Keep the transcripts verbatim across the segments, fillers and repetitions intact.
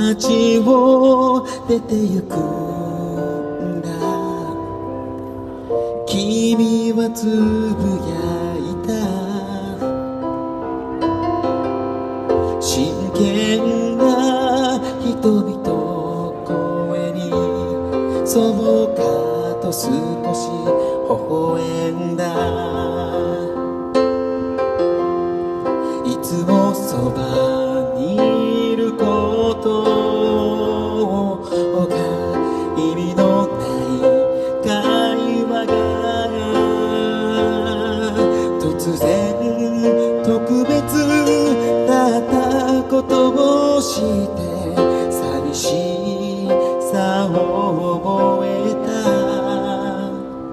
街を出てゆくんだ。君はつぶやいた、真剣な人々声にそうかと少し微笑んだ。いつもそばにいることが意味のない会話が突然特別だったことを知って寂しさを覚えた。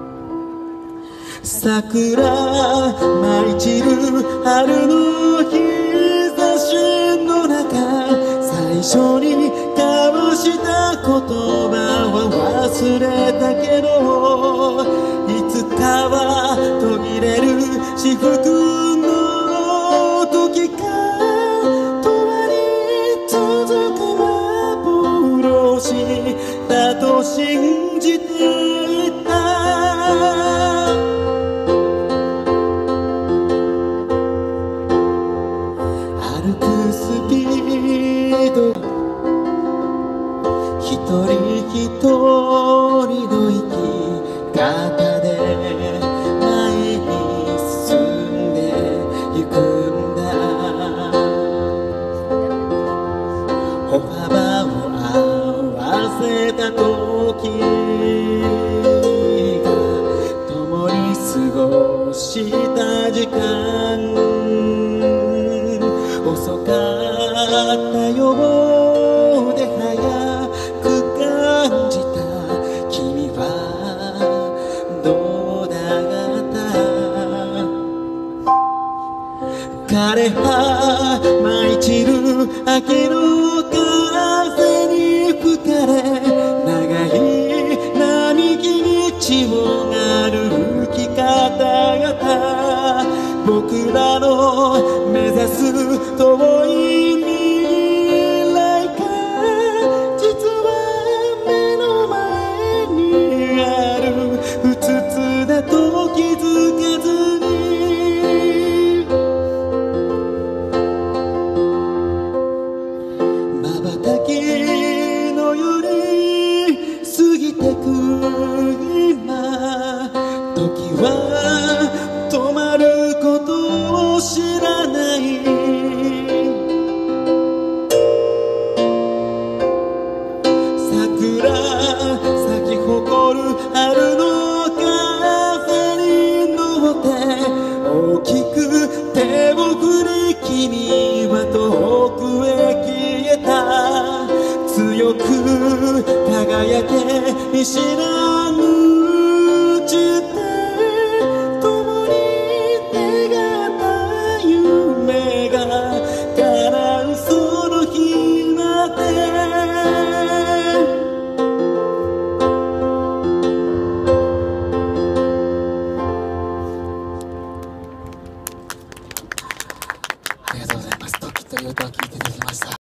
桜舞い散る春の日差しの中、最初に交わした言葉は忘れたけど、いつかは途切れる至福の時か、永遠に続く幻だと信じていた。歩くスピード、一人一人の生き方で前に進んでゆくんだ。歩幅を合わせた時が共に過ごした時間、遅かったようで早く感じた。君はどうだった。枯葉舞い散る秋の風に吹かれ、長い並木道を歩き方々、僕らの目指す遠い未来が実は目の前にある。うつつだと気づかずに瞬きのように過ぎてく今、時は止まることを知らない。桜咲き誇る春の風に乗って大きく手を振り、君は遠くへ消えた。強く輝け見知らぬ地で共に願った夢が叶うその日まで。